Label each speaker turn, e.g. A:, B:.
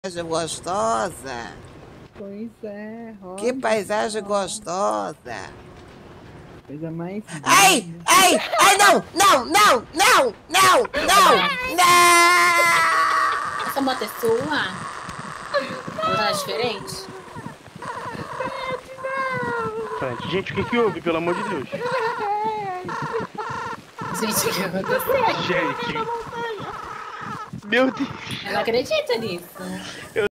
A: paisagem gostosa.
B: Pois é, rosa.
A: Que paisagem gostosa.
B: Coisa mais.
A: Ai, ai, ai, não, não, não, não, não, não, não.
C: Essa moto é sua? Ou tá diferente?
D: Gente, o que houve, pelo amor de Deus?
C: Gente, o que aconteceu?
D: Gente. Meu Deus.
C: Eu não acredito nisso.